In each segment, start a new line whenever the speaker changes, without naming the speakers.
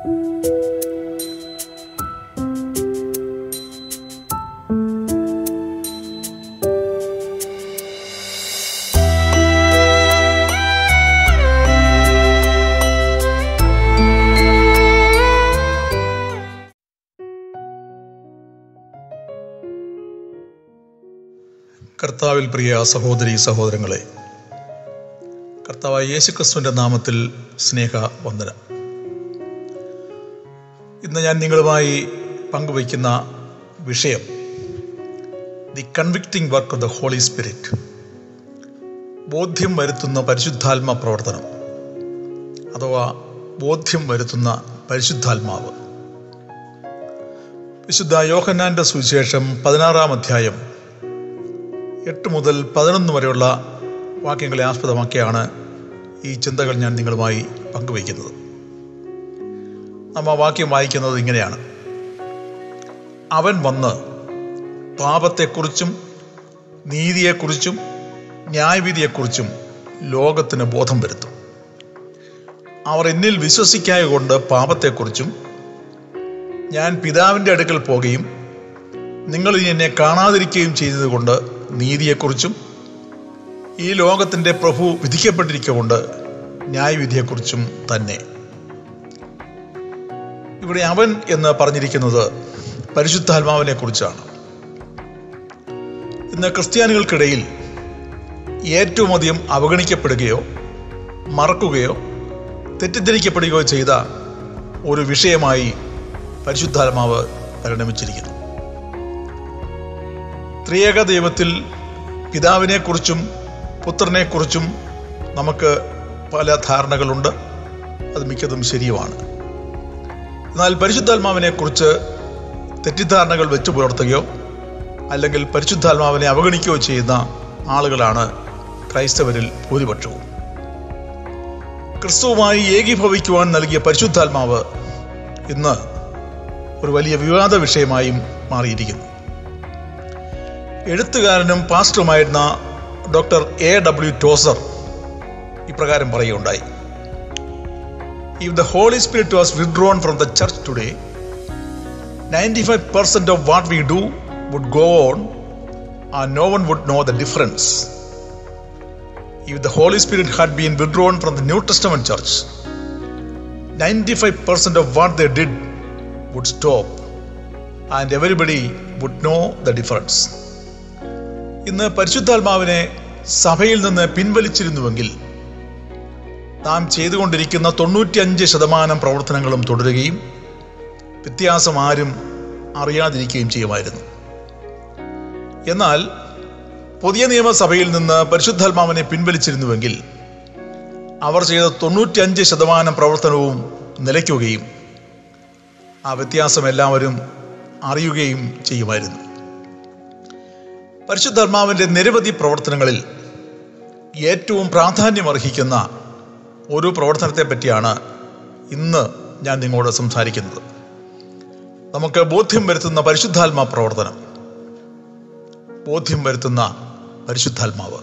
കർത്താവിൽ പ്രിയ സഹോദരീ സഹോദരങ്ങളെ, കർത്താവായ യേശുക്രിസ്തുവിൻ്റെ നാമത്തിൽ സ്നേഹവന്ദനം. ഇന്ന് ഞാൻ നിങ്ങളുമായി പങ്കുവയ്ക്കുന്ന വിഷയം the convicting work of the holy spirit, ബോധ്യം വരുത്തുന്ന പരിശുദ്ധാത്മ പ്രവർത്തനം അഥവാ ബോധ്യം വരുത്തുന്ന പരിശുദ്ധാത്മാവ്. വിശുദ്ധ യോഹന്നാൻ്റെ സുവിശേഷം 16-ാം അധ്യായം 8 മുതൽ 11 വരെയുള്ള വാക്യങ്ങളെ ആസ്പദമാക്കിയാണ് ഈ ചിന്തകൾ ഞാൻ നിങ്ങളുമായി പങ്കുവയ്ക്കുന്നത്. നാം ആ വാക്യം വായിക്കുന്നത് ഇങ്ങനെയാണ്: അവൻ വന്ന് പാപത്തെക്കുറിച്ചും നീതിയെക്കുറിച്ചും ന്യായവിധിയെക്കുറിച്ചും ലോകത്തിന് ബോധം വരുത്തും. അവർ എന്നിൽ വിശ്വസിക്കായ കൊണ്ട് പാപത്തെക്കുറിച്ചും, ഞാൻ പിതാവിൻ്റെ അടുക്കൽ പോകുകയും നിങ്ങൾ ഇനി എന്നെ കാണാതിരിക്കുകയും ചെയ്തതുകൊണ്ട് നീതിയെക്കുറിച്ചും, ഈ ലോകത്തിൻ്റെ പ്രഭു വിധിക്കപ്പെട്ടിരിക്കൊണ്ട് ന്യായവിധിയെക്കുറിച്ചും തന്നെ. ഇവിടെ അവൻ എന്ന് പറഞ്ഞിരിക്കുന്നത് പരിശുദ്ധാത്മാവിനെ കുറിച്ചാണ്. ഇന്ന് ക്രിസ്ത്യാനികൾക്കിടയിൽ ഏറ്റവും അധികം അവഗണിക്കപ്പെടുകയോ മറക്കുകയോ തെറ്റിദ്ധരിക്കപ്പെടുകയോ ചെയ്ത ഒരു വിഷയമായി പരിശുദ്ധാത്മാവ് പരിണമിച്ചിരിക്കുന്നു. ത്രിയേക ദൈവത്തിൽ പിതാവിനെക്കുറിച്ചും പുത്രനെക്കുറിച്ചും നമുക്ക് പല ധാരണകളുണ്ട്. അത് മിക്കതും ശരിയുമാണ്. എന്നാൽ പരിശുദ്ധാത്മാവിനെക്കുറിച്ച് തെറ്റിദ്ധാരണകൾ വെച്ചു പുലർത്തുകയോ അല്ലെങ്കിൽ പരിശുദ്ധാത്മാവിനെ അവഗണിക്കുകയോ ചെയ്യുന്ന ആളുകളാണ് ക്രൈസ്തവരിൽ ഭൂരിപക്ഷവും. ക്രിസ്തുവുമായി ഏകീഭവിക്കുവാൻ നൽകിയ പരിശുദ്ധാത്മാവ് ഇന്ന് ഒരു വലിയ വിവാദ വിഷയമായും മാറിയിരിക്കുന്നു. എഴുത്തുകാരനും പാസ്റ്ററുമായിരുന്ന ഡോക്ടർ A.W. ടോസർ ഇപ്രകാരം പറയുകയുണ്ടായി: If the Holy Spirit was withdrawn from the church today, 95% of what we do would go on and no one would know the difference. If the Holy Spirit had been withdrawn from the New Testament church, 95% of what they did would stop and everybody would know the difference. ഇന്ന് പരിശുദ്ധാത്മാവിനെ സഭയിൽ നിന്ന് പിൻവലിച്ചിരുന്നുവെങ്കിൽ നാം ചെയ്തുകൊണ്ടിരിക്കുന്ന 95% പ്രവർത്തനങ്ങളും തുടരുകയും വ്യത്യാസം ആരും അറിയാതിരിക്കുകയും ചെയ്യുമായിരുന്നു. എന്നാൽ പുതിയ നിയമസഭയിൽ നിന്ന് പരിശുദ്ധാത്മാവിനെ പിൻവലിച്ചിരുന്നുവെങ്കിൽ അവർ ചെയ്ത 95% പ്രവർത്തനവും നിലയ്ക്കുകയും ആ വ്യത്യാസം എല്ലാവരും അറിയുകയും ചെയ്യുമായിരുന്നു. പരിശുദ്ധാത്മാവിൻ്റെ നിരവധി പ്രവർത്തനങ്ങളിൽ ഏറ്റവും പ്രാധാന്യമർഹിക്കുന്ന ഒരു പ്രവർത്തനത്തെ പറ്റിയാണ് ഇന്ന് ഞാൻ നിങ്ങളോട് സംസാരിക്കുന്നത്. നമുക്ക് ബോധ്യം വരുത്തുന്ന പരിശുദ്ധാത്മാ പ്രവർത്തനം, ബോധ്യം വരുത്തുന്ന പരിശുദ്ധാത്മാവ്.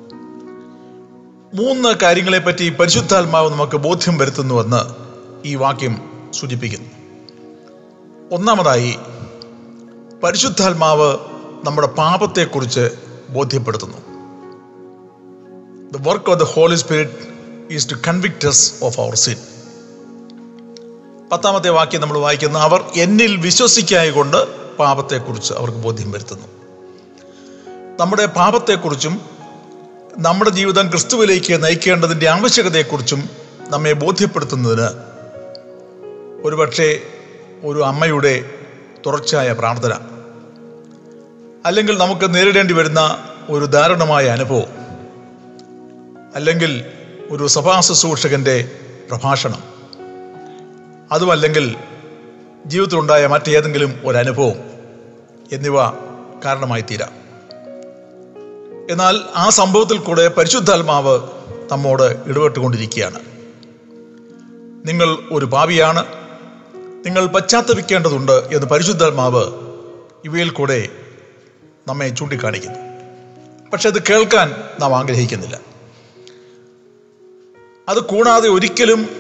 3 കാര്യങ്ങളെപ്പറ്റി പരിശുദ്ധാത്മാവ് നമുക്ക് ബോധ്യം വരുത്തുന്നുവെന്ന് ഈ വാക്യം സൂചിപ്പിക്കുന്നു. ഒന്നാമതായി, പരിശുദ്ധാത്മാവ് നമ്മുടെ പാപത്തെക്കുറിച്ച് ബോധ്യപ്പെടുത്തുന്നു. The work of the Holy Spirit is to convict us of our sin. 10-ാമത്തെ വാക്യം നമ്മൾ വായിക്കുന്ന: അവർ എന്നിൽ വിശ്വസിക്കായ കൊണ്ട് പാപത്തെക്കുറിച്ച് അവർക്ക് ബോധ്യം വരുത്തുന്നു. നമ്മുടെ പാപത്തെക്കുറിച്ചും നമ്മുടെ ജീവിതം ക്രിസ്തുവിലേക്ക് നയിക്കേണ്ടതിൻ്റെ ആവശ്യകതയെക്കുറിച്ചും നമ്മെ ബോധ്യപ്പെടുത്തുന്നതിന് ഒരുപക്ഷെ ഒരു അമ്മയുടെ തുടർച്ചയായ പ്രാർത്ഥന, അല്ലെങ്കിൽ നമുക്ക് നേരിടേണ്ടി വരുന്ന ഒരു ദാരുണമായ അനുഭവം, അല്ലെങ്കിൽ ഒരു സഭാ ശുശ്രൂഷകൻ്റെ പ്രഭാഷണം, അതുമല്ലെങ്കിൽ ജീവിതത്തിലുണ്ടായ മറ്റേതെങ്കിലും ഒരനുഭവം എന്നിവ കാരണമായി തീരാം. എന്നാൽ ആ സംഭവത്തിൽ കൂടെ പരിശുദ്ധാത്മാവ് നമ്മോട് ഇടപെട്ടുകൊണ്ടിരിക്കുകയാണ്. നിങ്ങൾ ഒരു പാപിയാണ്, നിങ്ങൾ പശ്ചാത്തപിക്കേണ്ടതുണ്ട് എന്ന് പരിശുദ്ധാത്മാവ് ഇവയിൽ കൂടെ നമ്മെ ചൂണ്ടിക്കാണിക്കുന്നു. പക്ഷെ അത് കേൾക്കാൻ നാം ആഗ്രഹിക്കുന്നില്ല. അത് കൂടാതെ ഒരിക്കലും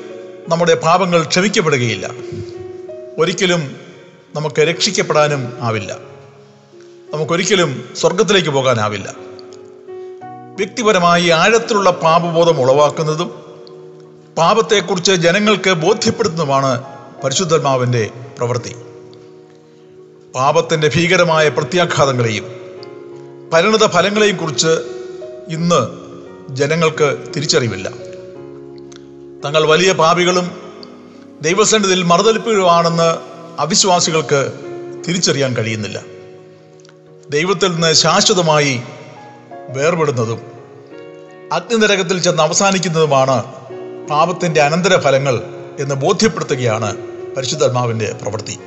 നമ്മുടെ പാപങ്ങൾ ക്ഷമിക്കപ്പെടുകയില്ല. ഒരിക്കലും നമുക്ക് രക്ഷിക്കപ്പെടാനും ആവില്ല. നമുക്കൊരിക്കലും സ്വർഗത്തിലേക്ക് പോകാനാവില്ല. വ്യക്തിപരമായി ആഴത്തിലുള്ള പാപബോധം ഉളവാക്കുന്നതും പാപത്തെക്കുറിച്ച് ജനങ്ങൾക്ക് ബോധ്യപ്പെടുത്തുന്നതുമാണ് പരിശുദ്ധാത്മാവിൻ്റെ പ്രവൃത്തി. പാപത്തിൻ്റെ ഭീകരമായ പ്രത്യാഘാതങ്ങളെയും പരിണത ഫലങ്ങളെയും കുറിച്ച് ഇന്ന് ജനങ്ങൾക്ക് തിരിച്ചറിവില്ല. തങ്ങൾ വലിയ പാപികളും ദൈവസന്നിധിയിൽ മറുതലിപ്പുകളുമാണെന്ന് അവിശ്വാസികൾക്ക് തിരിച്ചറിയാൻ കഴിയുന്നില്ല. ദൈവത്തിൽ നിന്ന് ശാശ്വതമായി വേർപെടുന്നതും അഗ്നിനരകത്തിൽ ചെന്ന് അവസാനിക്കുന്നതുമാണ് പാപത്തിൻ്റെ അനന്തരഫലങ്ങൾ എന്ന് ബോധ്യപ്പെടുത്തുകയാണ് പരിശുദ്ധാത്മാവിൻ്റെ പ്രവൃത്തി.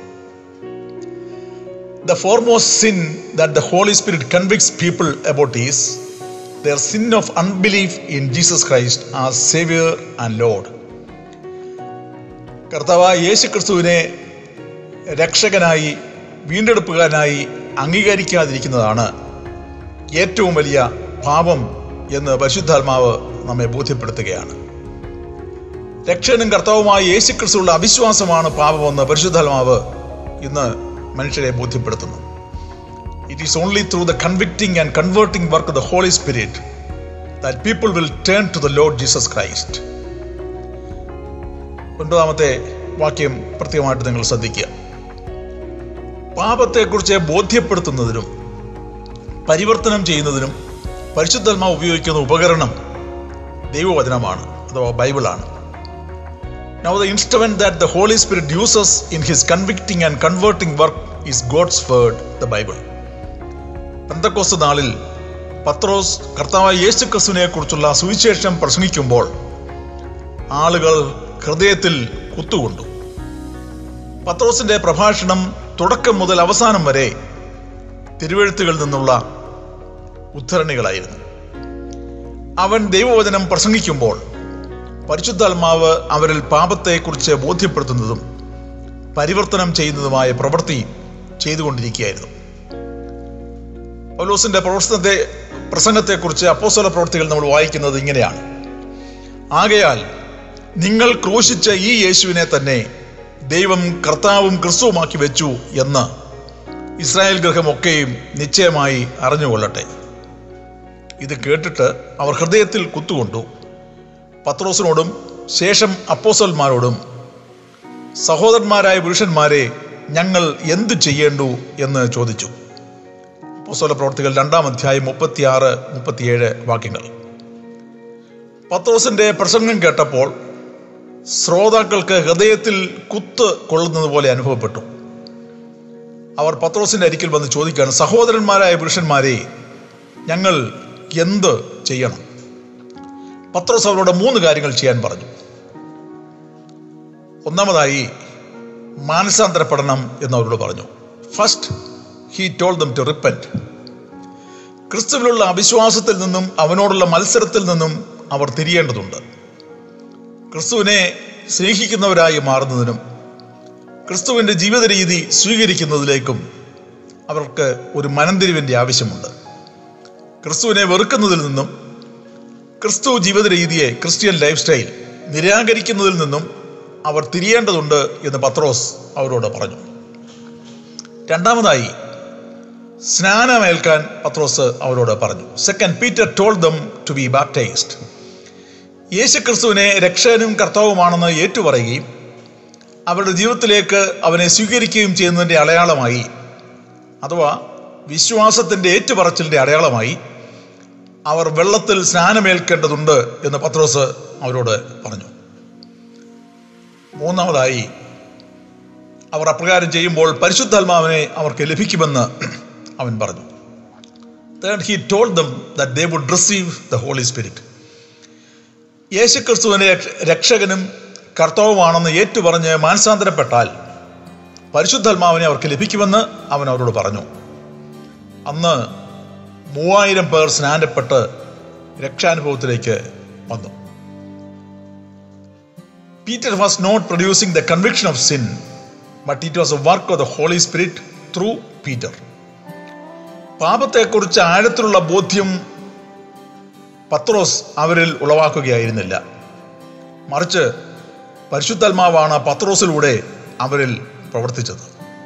The foremost sin that the Holy Spirit convicts people about is their sin of unbelief in Jesus Christ as Savior and Lord. കർത്താവായ യേശു ക്രിസ്തുവിനെ രക്ഷകനായി വീണ്ടെടുപ്പുകാരനായി അംഗീകരിക്കാതിരിക്കുന്നതാണ് ഏറ്റവും വലിയ പാപം എന്ന് പരിശുദ്ധാത്മാവ് നമ്മെ ബോധ്യപ്പെടുത്തുകയാണ്. രക്ഷകനും കർത്താവുമായ യേശു ക്രിസ്തുവിലുള്ള അവിശ്വാസമാണ് പാപമെന്ന് പരിശുദ്ധാത്മാവ് ഇന്ന് മനുഷ്യരെ ബോധ്യപ്പെടുത്തുന്നു. It is only through the convicting and converting work of the Holy Spirit that people will turn to the Lord Jesus Christ. 9-ാമത്തെ വാക്യം പ്രത്യേകമായിട്ട് നിങ്ങൾ ശ്രദ്ധിക്കുക. പാപത്തെക്കുറിച്ച് ബോധ്യപ്പെടുത്തുന്നതിനും പരിവർത്തനം ചെയ്യുന്നതിനും പരിശുദ്ധാത്മാവ് ഉപയോഗിക്കുന്ന ഉപകരണം ദൈവവചനമാണ്, അഥവാ ബൈബിളാണ്. Now the instrument that the Holy Spirit uses in his convicting and converting work is God's word, the Bible. Pentecost നാളിൽ പത്രോസ് കർത്താവായ യേശു ക്രിസ്തുവിനെ കുറിച്ചുള്ള സുവിശേഷം പ്രസംഗിക്കുമ്പോൾ ആളുകൾ ഹൃദയത്തിൽ കുത്തുകൊണ്ടു. പത്രോസിന്റെ പ്രഭാഷണം തുടക്കം മുതൽ അവസാനം വരെ തിരുവെഴുത്തുകളിൽ നിന്നുള്ള ഉദ്ധരണികളായിരുന്നു. അവൻ ദൈവവചനം പ്രസംഗിക്കുമ്പോൾ പരിശുദ്ധാത്മാവ് അവരിൽ പാപത്തെക്കുറിച്ച് ബോധ്യപ്പെടുത്തുന്നതും പരിവർത്തനം ചെയ്യുന്നതുമായ പ്രവൃത്തി ചെയ്തുകൊണ്ടിരിക്കുകയായിരുന്നു. പൗലോസിന്റെ പ്രസംഗത്തെക്കുറിച്ച് അപ്പോസ്തല പ്രവൃത്തികൾ നമ്മൾ വായിക്കുന്നത് ഇങ്ങനെയാണ്: ആകയാൽ നിങ്ങൾ ക്രൂശിച്ച ഈ യേശുവിനെ തന്നെ ദൈവം കർത്താവും ക്രിസ്തുവുമാക്കി വെച്ചു എന്ന് ഇസ്രായേൽ ഗൃഹമൊക്കെയും നിശ്ചയമായി അറിഞ്ഞുകൊള്ളട്ടെ. ഇത് കേട്ടിട്ട് അവർ ഹൃദയത്തിൽ കുത്തുകൊണ്ടു. പത്രോസിനോടും ശേഷം അപ്പോസ്തലന്മാരോടും, സഹോദരന്മാരായ പുരുഷന്മാരെ, ഞങ്ങൾ എന്തു ചെയ്യേണ്ടു എന്ന് ചോദിച്ചു. അപ്പോസ്തല പ്രവൃത്തികൾ 2-ാം അധ്യായം 36-37 വാക്യങ്ങൾ. പത്രോസിന്റെ പ്രസംഗം കേട്ടപ്പോൾ ശ്രോതാക്കൾക്ക് ഹൃദയത്തിൽ കുത്ത് കൊള്ളുന്നത് പോലെ അനുഭവപ്പെട്ടു. അവർ പത്രോസിന്റെ അരികിൽ വന്ന് ചോദിക്കുകയാണ്: സഹോദരന്മാരായ പുരുഷന്മാരെ, ഞങ്ങൾ എന്ത് ചെയ്യണം? പത്രോസ് അവരോട് 3 കാര്യങ്ങൾ ചെയ്യാൻ പറഞ്ഞു. ഒന്നാമതായി മാനസാന്തരപ്പെടണം എന്ന് അവരോട് പറഞ്ഞു. First he told them to repent. ക്രിസ്തുവിലുള്ള അവിശ്വാസത്തിൽ നിന്നും അവനോടുള്ള മത്സരത്തിൽ നിന്നും അവർ തിരിയേണ്ടതുണ്ട്. ക്രിസ്തുവിനെ സ്നേഹിക്കുന്നവരായി മാറുന്നതിനും ക്രിസ്തുവിൻ്റെ ജീവിത രീതി സ്വീകരിക്കുന്നതിലേക്കും അവർക്ക് ഒരു മനംതിരിവിൻ്റെ ആവശ്യമുണ്ട്. ക്രിസ്തുവിനെ വെറുക്കുന്നതിൽ നിന്നും ക്രിസ്തു ജീവിത രീതിയെ, ക്രിസ്ത്യൻ ലൈഫ് സ്റ്റൈൽ നിരാകരിക്കുന്നതിൽ നിന്നും അവർ തിരിയേണ്ടതുണ്ട് എന്ന് പത്രോസ് അവരോട് പറഞ്ഞു. രണ്ടാമതായി സ്നാനമേൽക്കാൻ പത്രോസ് അവരോട് പറഞ്ഞു. Second, Peter told them to be baptised. യേശു ക്രിസ്തുവിനെ രക്ഷകനും കർത്താവുമാണെന്ന് ഏറ്റുപറയുകയും അവരുടെ ജീവിതത്തിലേക്ക് അവനെ സ്വീകരിക്കുകയും ചെയ്യുന്നതിൻ്റെ അടയാളമായി, അഥവാ വിശ്വാസത്തിൻ്റെ ഏറ്റുപറച്ചിലിൻ്റെ അടയാളമായി അവർ വെള്ളത്തിൽ സ്നാനമേൽക്കേണ്ടതുണ്ട് എന്ന് പത്രോസ് അവരോട് പറഞ്ഞു. മൂന്നാമതായി അവർ അപ്രകാരം ചെയ്യുമ്പോൾ പരിശുദ്ധാത്മാവിനെ അവർക്ക് ലഭിക്കുമെന്ന് അവൻ പറഞ്ഞു. Third, he told them that they would receive the Holy Spirit. യേശു ക്രിസ്തുവിനെ രക്ഷകനും കർത്താവുമാണെന്ന് ഏറ്റുപറഞ്ഞ് മാനസാന്തരപ്പെട്ടാൽ പരിശുദ്ധാത്മാവിനെ അവർക്ക് ലഭിക്കുമെന്ന് അവൻ അവരോട് പറഞ്ഞു. അന്ന് 3000 പേർ സ്നാനപ്പെട്ട് രക്ഷാനുഭവത്തിലേക്ക് വന്നു. Peter was not producing the conviction of sin, but it was a work of the Holy Spirit through Peter. പാപത്തെക്കുറിച്ച് ആഴത്തിലുള്ള ബോധ്യം പത്രോസ് അവരിൽ ഉളവാക്കുകയായിരുന്നില്ല, മറിച്ച് പരിശുദ്ധാത്മാവാണ് പത്രോസിലൂടെ അവരിൽ പ്രവർത്തിച്ചത്.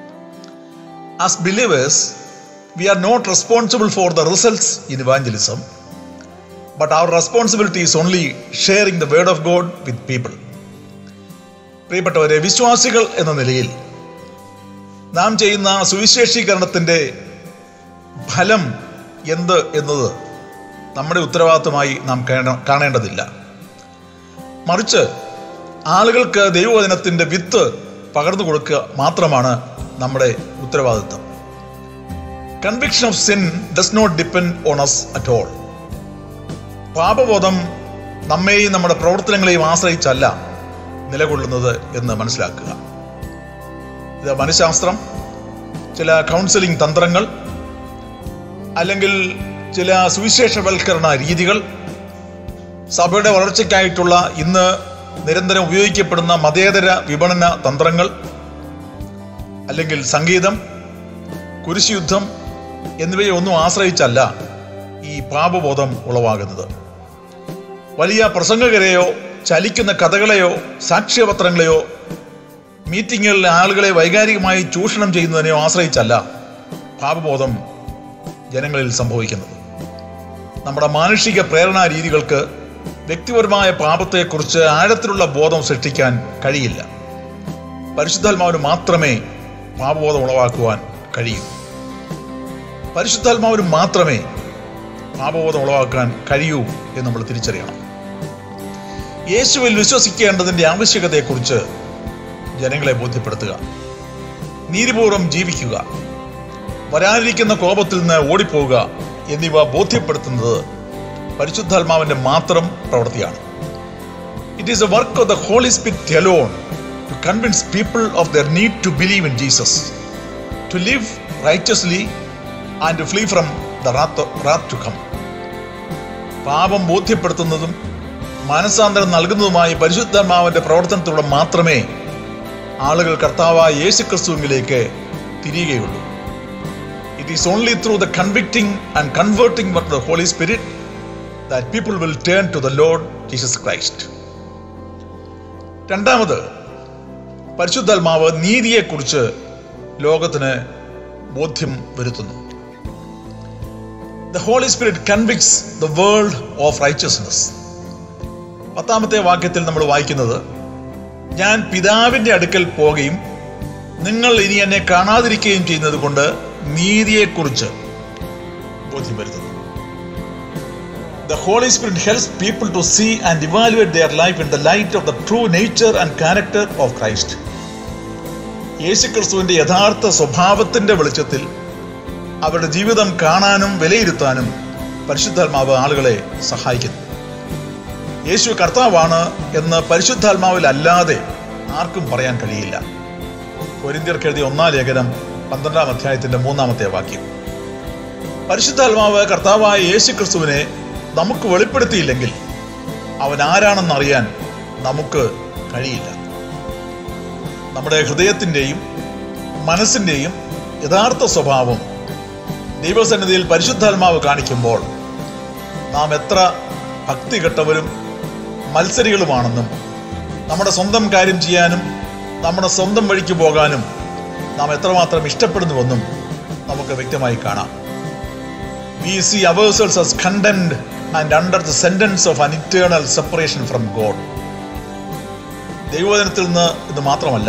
As believers, we are not responsible for the results in evangelism, but our responsibility is only sharing the word of God with people. പ്രിയപ്പെട്ടവരെ, വിശ്വാസികൾ എന്ന നിലയിൽ നാം ചെയ്യുന്ന സുവിശേഷീകരണത്തിൻ്റെ ഫലം എന്ത് എന്നത് നമ്മുടെ ഉത്തരവാദിത്തമായി നാം കാണേണ്ടതില്ല. മറിച്ച് ആളുകൾക്ക് ദൈവവചനത്തിൻ്റെ വിത്ത് പകർന്നു കൊടുക്കുക മാത്രമാണ് നമ്മുടെ ഉത്തരവാദിത്തം. Conviction of sin does not depend on us at all. പാപബോധം നമ്മെയും നമ്മുടെ പ്രവർത്തനങ്ങളെയും ആശ്രയിച്ചല്ല നിലകൊള്ളുന്നത് എന്ന് മനസ്സിലാക്കുക. ഇത് മനഃശാസ്ത്രം, ചില കൗൺസിലിംഗ് തന്ത്രങ്ങൾ, അല്ലെങ്കിൽ ചില സുവിശേഷവൽക്കരണ രീതികൾ, സഭയുടെ വളർച്ചയ്ക്കായിട്ടുള്ള ഇന്ന് നിരന്തരം ഉപയോഗിക്കപ്പെടുന്ന മതേതര വിപണന തന്ത്രങ്ങൾ, അല്ലെങ്കിൽ സംഗീതം, കുരിശുയുദ്ധം എന്നിവയെ ഒന്നും ആശ്രയിച്ചല്ല ഈ പാപബോധം ഉളവാകുന്നത്. വലിയ പ്രസംഗകരെയോ ചലിക്കുന്ന കഥകളെയോ സാക്ഷ്യപത്രങ്ങളെയോ മീറ്റിങ്ങുകളിലെ ആളുകളെ വൈകാരികമായി ചൂഷണം ചെയ്യുന്നതിനെയോ ആശ്രയിച്ചല്ല പാപബോധം ജനങ്ങളിൽ സംഭവിക്കുന്നത്. നമ്മുടെ മാനുഷിക പ്രേരണാ രീതികൾക്ക് വ്യക്തിപരമായ പാപത്തെക്കുറിച്ച് ആഴത്തിലുള്ള ബോധം സൃഷ്ടിക്കാൻ കഴിയില്ല. പരിശുദ്ധാത്മാവിന് മാത്രമേ പാപബോധം ഉളവാക്കുവാൻ കഴിയൂ. പരിശുദ്ധാത്മാവിന് മാത്രമേ പാപബോധം ഉളവാക്കാൻ കഴിയൂ എന്ന് നമ്മൾ തിരിച്ചറിയണം. യേശുവിൽ വിശ്വസിക്കേണ്ടതിൻ്റെ ആവശ്യകതയെക്കുറിച്ച് ജനങ്ങളെ ബോധ്യപ്പെടുത്തുക, നീതിപൂർവ്വം ജീവിക്കുക, വരാനിരിക്കുന്ന കോപത്തിൽ നിന്ന് ഓടിപ്പോവുക എന്നിവ ബോധ്യപ്പെടുത്തുന്നത് പരിശുദ്ധാത്മാവിൻ്റെ മാത്രം പ്രവൃത്തിയാണ്. It is a work of the holy spirit alone to convince people of their need to believe in Jesus, to live righteously and to flee from the wrath to come. പാപം ബോധ്യപ്പെടുത്തുന്നതും മാനസാന്തരം നൽകുന്നതുമായ പരിശുദ്ധാത്മാവിൻ്റെ പ്രവർത്തനത്തിലൂടെ മാത്രമേ ആളുകൾ കർത്താവായ യേശുക്രിസ്തുവിലേക്ക് തിരിയുകയുള്ളൂ. It is only through the convicting and converting of the Holy Spirit that people will turn to the Lord Jesus Christ. രണ്ടാമത്, പരിശുദ്ധാത്മാവ് നീതിയെക്കുറിച്ച് ലോകത്തിന് ബോധ്യം വരുത്തുന്നു. The Holy Spirit convicts the world of righteousness. 10ാമത്തെ വാക്യത്തിൽ നമ്മൾ വായിക്കുന്നത്, ഞാൻ പിതാവിൻ്റെ അടുക്കൽ പോകുകയും നിങ്ങൾ ഇനി എന്നെ കാണാതിരിക്കുകയും ചെയ്യുന്നത് കൊണ്ട് നീതിയെക്കുറിച്ച് ബോധ്യം വരുത്തുന്നു. The Holy Spirit helps people to see and evaluate their life in the light of the true nature and character of Christ. യേശുക്രിസ്തുവിൻ്റെ യഥാർത്ഥ സ്വഭാവത്തിൻ്റെ വെളിച്ചത്തിൽ അവരുടെ ജീവിതം കാണാനും വിലയിരുത്താനും പരിശുദ്ധാത്മാവ് ആളുകളെ സഹായിക്കുന്നു. യേശു കർത്താവാണ് എന്ന് പരിശുദ്ധാത്മാവിൽ അല്ലാതെ ആർക്കും പറയാൻ കഴിയില്ല. കൊരിന്ത്യർക്ക് എഴുതിയ 1-ാം ലേഖനം 12-ാം അധ്യായത്തിൻ്റെ 3-ാമത്തെ വാക്യം. പരിശുദ്ധാത്മാവ് കർത്താവായ യേശുക്രിസ്തുവിനെ നമുക്ക് വെളിപ്പെടുത്തിയില്ലെങ്കിൽ അവൻ ആരാണെന്നറിയാൻ നമുക്ക് കഴിയില്ല. നമ്മുടെ ഹൃദയത്തിൻ്റെയും മനസ്സിൻ്റെയും യഥാർത്ഥ സ്വഭാവം ദൈവസന്നിധിയിൽ പരിശുദ്ധാത്മാവ് കാണിക്കുമ്പോൾ നാം എത്ര ഭക്തികെട്ടവരും മത്സരികളുമാണെന്നും നമ്മുടെ സ്വന്തം കാര്യം ചെയ്യാനും നമ്മുടെ സ്വന്തം വഴിക്ക് പോകാനും നാം എത്രമാത്രം ഇഷ്ടപ്പെടുന്നുവെന്നും നമുക്ക് വ്യക്തമായി കാണാം. We see ourselves as condemned and under the sentence of an eternal separation from God. ദൈവവചനത്തിൽ നിന്ന് ഇത് മാത്രമല്ല,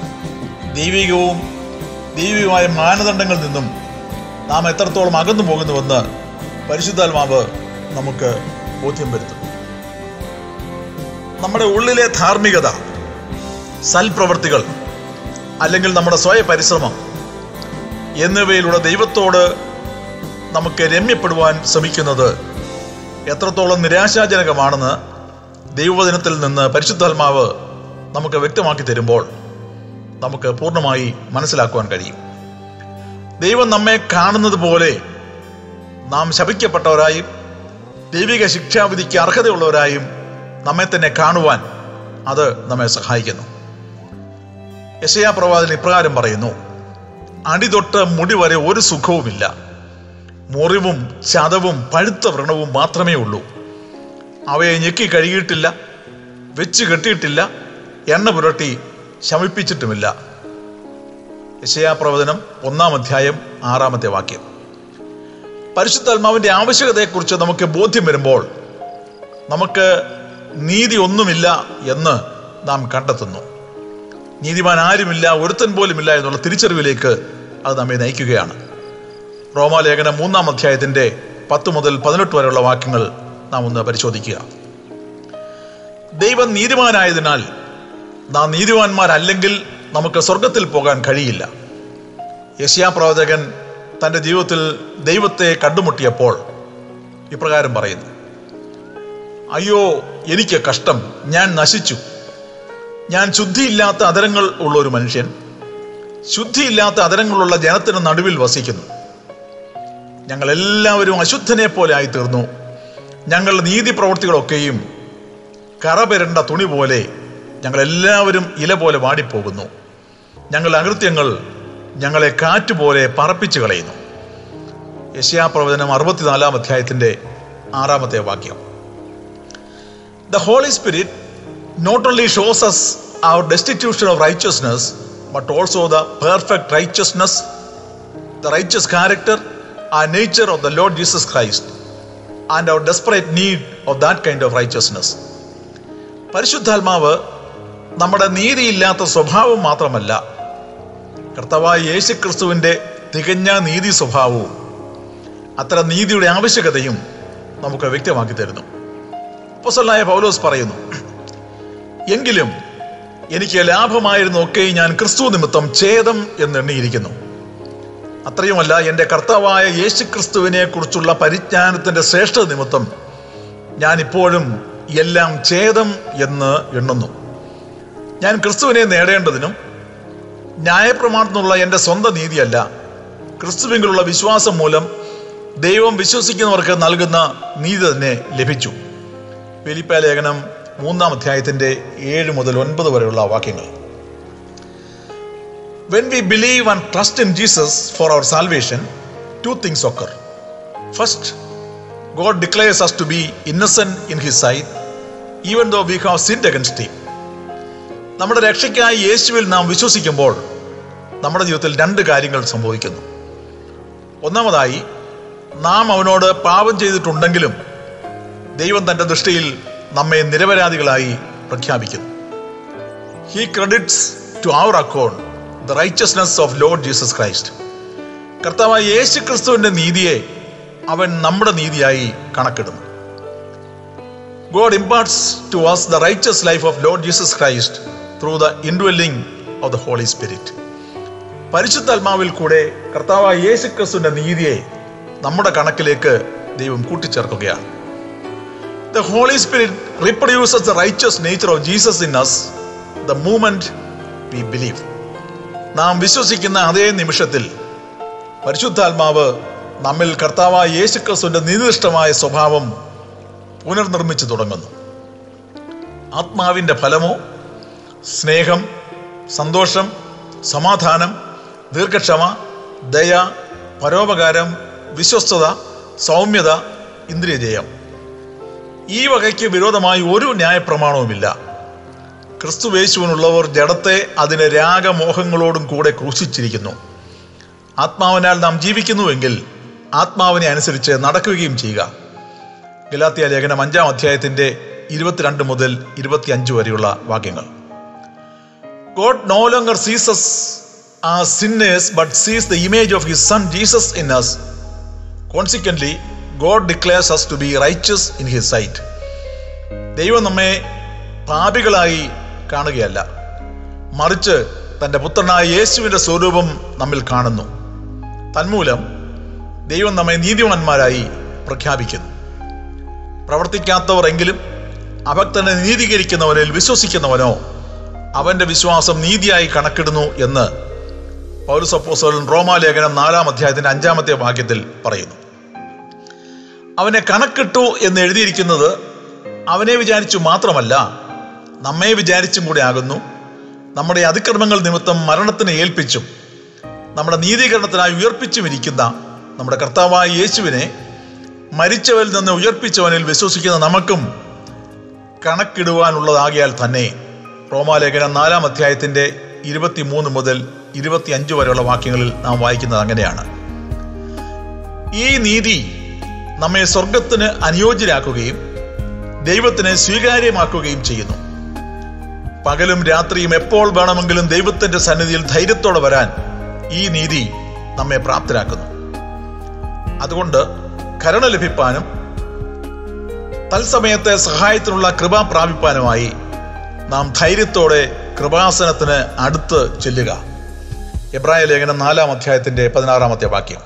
ദൈവികമായ മാനദണ്ഡങ്ങളിൽ നിന്നും നാം എത്രത്തോളം അകന്നു പോകുന്നുവെന്ന് പരിശുദ്ധാത്മാവ് നമുക്ക് ബോധ്യം വരുത്തും. നമ്മുടെ ഉള്ളിലെ ധാർമ്മികത, സൽപ്രവൃത്തികൾ അല്ലെങ്കിൽ നമ്മുടെ സ്വയ പരിശ്രമം എന്നിവയിലൂടെ ദൈവത്തോട് നമുക്ക് രമ്യപ്പെടുവാൻ ശ്രമിക്കുന്നത് എത്രത്തോളം നിരാശാജനകമാണെന്ന് ദൈവവചനത്തിൽ നിന്ന് പരിശുദ്ധാത്മാവ് നമുക്ക് വ്യക്തമാക്കി തരുമ്പോൾ നമുക്ക് പൂർണ്ണമായി മനസ്സിലാക്കുവാൻ കഴിയും. ദൈവം നമ്മെ കാണുന്നത് പോലെ നാം ശപിക്കപ്പെട്ടവരായും ദൈവിക ശിക്ഷാവിധിക്ക് അർഹതയുള്ളവരായും നമ്മെ തന്നെ കാണുവാൻ അത് നമ്മെ സഹായിക്കുന്നു. യെശയ്യാ പ്രവാചകൻ ഇപ്രകാരം പറയുന്നു, അടിതൊട്ട് മുടി വരെ ഒരു സുഖവുമില്ല, മുറിവും ചതവും പഴുത്ത വ്രണവും മാത്രമേ ഉള്ളൂ. അവയെ ഞെക്കി കഴുകിയിട്ടില്ല, വെച്ച് കെട്ടിയിട്ടില്ല, എണ്ണ പുരട്ടി ശമിപ്പിച്ചിട്ടുമില്ല. യെശയ്യാപ്രവചനം 1-ാം അധ്യായം 6-ാമത്തെ വാക്യം. പരിശുദ്ധാത്മാവിൻ്റെ ആവശ്യകതയെക്കുറിച്ച് നമുക്ക് ബോധ്യം വരുമ്പോൾ നമുക്ക് നീതി ഒന്നുമില്ല എന്ന് നാം കണ്ടെത്തുന്നു. നീതിമാൻ ആരുമില്ല, ഒരുത്തൻ പോലുമില്ല എന്നുള്ള തിരിച്ചറിവിലേക്ക് അത് നമ്മെ നയിക്കുകയാണ്. റോമാലേഖനം 3-ാം അധ്യായത്തിൻ്റെ 10 മുതൽ 18 വരെയുള്ള വാക്യങ്ങൾ നാം ഒന്ന് പരിശോധിക്കുക. ദൈവം നീതിമാനായതിനാൽ നാം നീതിമാന്മാരല്ലെങ്കിൽ നമുക്ക് സ്വർഗത്തിൽ പോകാൻ കഴിയില്ല. യെശയ്യാപ്രവാചകൻ തൻ്റെ ജീവിതത്തിൽ ദൈവത്തെ കണ്ടുമുട്ടിയപ്പോൾ ഇപ്രകാരം പറയുന്നു: അയ്യോ എനിക്ക് കഷ്ടം, ഞാൻ നശിച്ചു. ഞാൻ ശുദ്ധിയില്ലാത്ത അധരങ്ങൾ ഉള്ള ഒരു മനുഷ്യൻ, ശുദ്ധിയില്ലാത്ത അധരങ്ങളുള്ള ജനത്തിന് നടുവിൽ വസിക്കുന്നു. ഞങ്ങൾ എല്ലാവരും അശുദ്ധനെ പോലെ ആയിത്തീർന്നു. ഞങ്ങളുടെ നീതി പ്രവൃത്തികളൊക്കെയും കറപെരണ്ട തുണി പോലെ ഞങ്ങളെല്ലാവരും ഇല പോലെ വാടിപ്പോകുന്നു. ഞങ്ങളുടെ അകൃത്യങ്ങൾ ഞങ്ങളെ കാറ്റുപോലെ പറപ്പിച്ചു കളയുന്നു. യെശയ്യാപ്രവചനം 64-ാം അധ്യായത്തിൻ്റെ 6-ാമത്തെ വാക്യം. The Holy Spirit not only shows us our destitution of righteousness, but also the perfect righteousness, the righteous character and nature of the Lord Jesus Christ, and our desperate need of that kind of righteousness. പരിശുദ്ധാത്മാവ് നമ്മുടെ നീതിയില്ലാത്ത സ്വഭാവം മാത്രമല്ല, കർത്താവായ യേശുക്രിസ്തുവിൻ്റെ തികഞ്ഞ നീതി സ്വഭാവവും അത്തരം നീതിയുടെ ആവശ്യകതയും നമുക്ക് വ്യക്തമാക്കി തരുന്നു. അപ്പോസ്തലനായ പൗലോസ് പറയുന്നു: എങ്കിലും എനിക്ക് ലാഭമായിരുന്നൊക്കെ ഞാൻ ക്രിസ്തു നിമിത്തം ഛേദം എന്നെണ്ണിയിരിക്കുന്നു. അത്രയുമല്ല, എൻ്റെ കർത്താവായ യേശുക്രിസ്തുവിനെ കുറിച്ചുള്ള പരിജ്ഞാനത്തിൻ്റെ ശ്രേഷ്ഠത നിമിത്തം ഞാൻ ഇപ്പോഴും എല്ലാം ഛേദം എന്ന് എണ്ണുന്നു. ഞാൻ ക്രിസ്തുവിനെ നേടേണ്ടതിനും ന്യായപ്രമാണത്തിനുള്ള എൻ്റെ സ്വന്തം നീതിയല്ല, ക്രിസ്തുവിലുള്ള വിശ്വാസം മൂലം ദൈവം വിശ്വസിക്കുന്നവർക്ക് നൽകുന്ന നീതി തന്നെ ലഭിച്ചു. ഫിലിപ്പിയ ലേഖനം 3-ാം അധ്യായത്തിൻ്റെ 7 മുതൽ 9 വരെയുള്ള വാക്യങ്ങൾ. When we believe and trust in Jesus for our salvation, two things occur. First, God declares us to be innocent in His sight, even though we have sinned against Him. നമ്മുടെ രക്ഷയ്ക്കായി യേശുവിൽ നാം വിശ്വസിക്കുമ്പോൾ നമ്മുടെ ജീവിതത്തിൽ 2 കാര്യങ്ങൾ സംഭവിക്കുന്നു. ഒന്നാമതായി, നാം അവനോട് പാപം ചെയ്തിട്ടുണ്ടെങ്കിലും ദൈവം തൻ്റെ ദൃഷ്ടിയിൽ നമ്മെ നിരപരാധികളായി പ്രഖ്യാപിക്കുന്നു. He credits to our account the righteousness of Lord Jesus Christ. കർത്താവായ യേശു ക്രിസ്തുവിൻ്റെ നീതിയെ അവൻ നമ്മുടെ നീതിയായി കണക്കിടുന്നു. God imparts to us the righteous life of Lord Jesus Christ through the indwelling of the Holy Spirit. പരിശുദ്ധാത്മാവിൽ കൂടെ കർത്താവായ യേശു ക്രിസ്തുവിൻ്റെ നീതിയെ നമ്മുടെ കണക്കിലേക്ക് ദൈവം കൂട്ടിച്ചേർക്കുകയാണ്. The Holy Spirit reproduces the righteous nature of Jesus in us the moment we believe. നാം വിശ്വസിക്കുന്ന അതേ നിമിഷത്തിൽ പരിശുദ്ധാത്മാവ് നമ്മിൽ കർത്താവായ യേശുക്രിസ്തുവിന്റെ നീതിനിഷ്ഠമായ സ്വഭാവം പുനർനിർമ്മിച്ചു തുടങ്ങുന്നു. ആത്മാവിൻ്റെ ഫലമോ സ്നേഹം, സന്തോഷം, സമാധാനം, ദീർഘക്ഷമ, ദയ, പരോപകാരം, വിശ്വസ്തത, സൗമ്യത, ഇന്ദ്രിയജയം. ഈ വകയ്ക്ക് വിരോധമായി ഒരു ന്യായപ്രമാണവുമില്ല. ക്രിസ്തുയേശുവിനുള്ളവർ ജഡത്തെ അതിന് രാഗമോഹങ്ങളോടും കൂടെ ക്രൂശിച്ചിരിക്കുന്നു. ആത്മാവിനാൽ നാം ജീവിക്കുന്നുവെങ്കിൽ ആത്മാവിനെ അനുസരിച്ച് നടക്കുകയും ചെയ്യുക. ഗലാത്യ ലേഖനം 5-ാം അധ്യായത്തിൻ്റെ 22 മുതൽ 25 വരെയുള്ള വാക്യങ്ങൾ. God no longer sees us as sinners but sees the image of His Son Jesus in us. Consequently, God declares us to be righteous in His sight. ദൈവം നമ്മെ പാപികളായി കാണുകയല്ല, മറിച്ച് തൻ്റെ പുത്രനായ യേശുവിൻ്റെ സ്വരൂപം നമ്മിൽ കാണുന്നു. തന്മൂലം ദൈവം നമ്മെ നീതിമാന്മാരായി പ്രഖ്യാപിക്കുന്നു. പ്രവർത്തിക്കാത്തവർ എങ്കിലും അഭക്തനെ നീതീകരിക്കുന്നവനിൽ വിശ്വസിക്കുന്നവനോ അവൻ്റെ വിശ്വാസം നീതിയായി കണക്കിടുന്നു എന്ന് പൗലോസ് അപ്പോസ്തലൻ റോമാലേഖനം 4-ാം അധ്യായത്തിൻ്റെ 5-ാമത്തെ വാക്യത്തിൽ പറയുന്നു. അവനെ കണക്കിട്ടു എന്ന് എഴുതിയിരിക്കുന്നത് അവനെ വിചാരിച്ചു മാത്രമല്ല, നമ്മെ വിചാരിച്ചും കൂടെ ആകുന്നു. നമ്മുടെ അതിക്രമങ്ങൾ നിമിത്തം മരണത്തിന് ഏൽപ്പിച്ചും നമ്മുടെ നീതീകരണത്തിനായി ഉയർപ്പിച്ചും ഇരിക്കുന്ന നമ്മുടെ കർത്താവായ യേശുവിനെ മരിച്ചവരിൽ നിന്ന് ഉയർപ്പിച്ചവനിൽ വിശ്വസിക്കുന്ന നമുക്കും കണക്കിടുവാനുള്ളതാകിയാൽ തന്നെ റോമാലേഖനം 4-ാം അധ്യായത്തിൻ്റെ 23 മുതൽ 25 വരെയുള്ള വാക്യങ്ങളിൽ നാം വായിക്കുന്നത് അങ്ങനെയാണ്. ഈ നീതി നമ്മെ സ്വർഗത്തിന് അനുയോജ്യരാക്കുകയും ദൈവത്തിന് സ്വീകാര്യമാക്കുകയും ചെയ്യുന്നു. പകലും രാത്രിയും എപ്പോൾ വേണമെങ്കിലും ദൈവത്തിന്റെ സന്നിധിയിൽ ധൈര്യത്തോടെ വരാൻ ഈ നീതി നമ്മെ പ്രാപ്തരാക്കുന്നു. അതുകൊണ്ട് കരുണ ലഭിപ്പാനും തത്സമയത്തെ സഹായത്തിനുള്ള കൃപ പ്രാപിപ്പാനുമായി നാം ധൈര്യത്തോടെ കൃപാസനത്തിന് അടുത്ത് ചെല്ലുക. എബ്രായ ലേഖനം 4-ാം അധ്യായത്തിന്റെ 16-ാമത്തെ വാക്യം.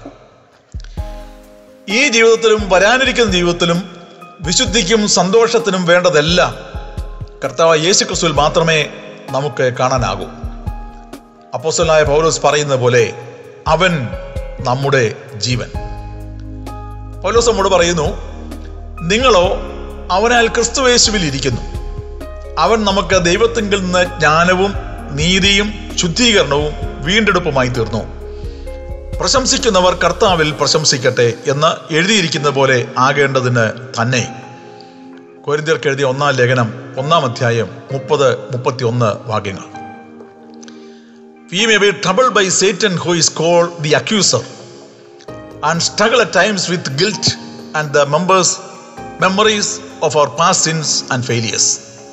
ഈ ജീവിതത്തിലും വരാനിരിക്കുന്ന ജീവിതത്തിലും വിശുദ്ധിക്കും സന്തോഷത്തിനും വേണ്ടതെല്ലാം കർത്താവ് യേശുക്രിസ്തുവിൽ മാത്രമേ നമുക്ക് കാണാനാകൂ. അപ്പോസ്തലനായ പൗലോസ് പറയുന്നത് പോലെ അവൻ നമ്മുടെ ജീവൻ. പൗലോസ് നമ്മോട് പറയുന്നു, നിങ്ങളോ അവനാൽ ക്രിസ്തുയേശുവിൽ ഇരിക്കുന്നു. അവൻ നമുക്ക് ദൈവത്തിങ്കിൽ നിന്ന് ജ്ഞാനവും നീതിയും ശുദ്ധീകരണവും വീണ്ടെടുപ്പുമായി തീർന്നു. പ്രശംസിക്കുന്നവർ കർത്താവിൽ പ്രശംസിക്കട്ടെ എന്ന് എഴുതിയിരിക്കുന്ന പോലെ ആകേണ്ടതിന് തന്നെ. കൊരിന്ത്യർക്ക് എഴുതിയ 1-ാം ലേഖനം 1-ാം അധ്യായം 30-31 വാക്യങ്ങൾ. We may be troubled by Satan, who is called the accuser, and struggle at times with guilt and the memories of our past sins and failures.